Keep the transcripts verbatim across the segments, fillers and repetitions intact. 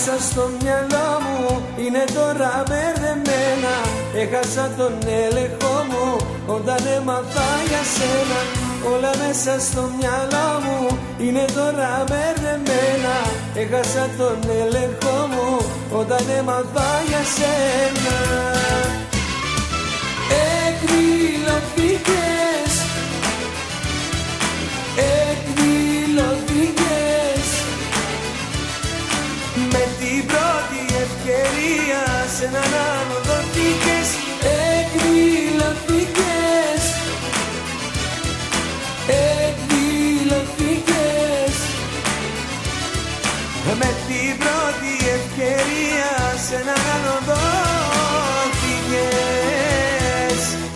μέσα στο μυαλό μου είναι τώρα μπερδεμένα. Έχασα τον έλεγχο μου όταν έμαθα για σένα. Όλα μέσα στο μυαλό μου είναι τώρα μπερδεμένα. Έχασα τον έλεγχο μου όταν έμαθα για σένα. Εκδηλωθήκες, εκδηλωθήκες, με την πρώτη ευκαιρία σε έναν άλλο δοθήκες. Εκδηλωθήκες, εκδηλωθήκες, με την πρώτη ευκαιρία σε έναν άλλο δοθήκες.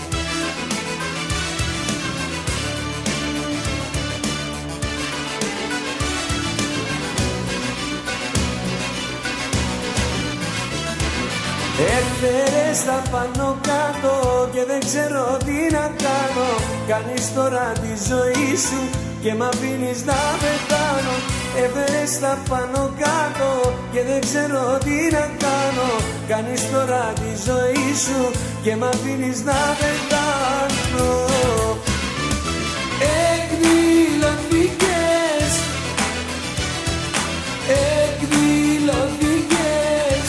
Έφερες τα πάνω κάτω και δεν ξέρω τι να κάνω. Κάνεις τώρα τη ζωή σου και μ' αφήνεις να πεθάνω. Έφερες τα πάνω κάτω και δεν ξέρω τι να κάνω. Κάνεις τώρα τη ζωή σου και μ' αφήνεις να πεθάνω. Εκδηλωθήκες, εκδηλωθήκες,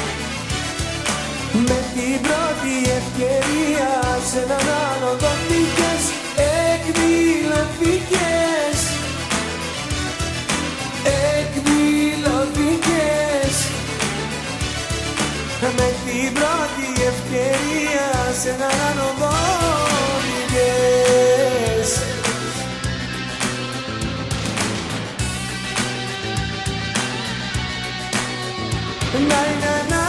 με την πρώτη ευκαιρία σε έναν άλλο δοθήκες. Εκδηλωθήκες, εκδηλωθήκες, με την πρώτη ευκαιρία σε έναν άλλο δοθήκες. Να, να, να.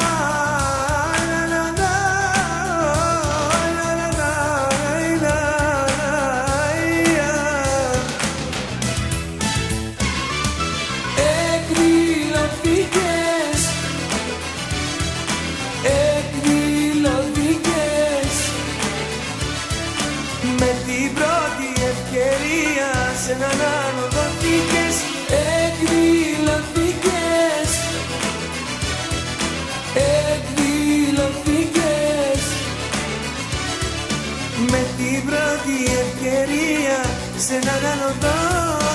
Εκδηλωθήκες, εκδηλωθήκες, με την πρώτη ευκαιρία σε έναν άλλο δοθήκες. Εκδηλωθήκες, εκδηλωθήκες, με την πρώτη ευκαιρία σε έναν άλλο δοθήκες.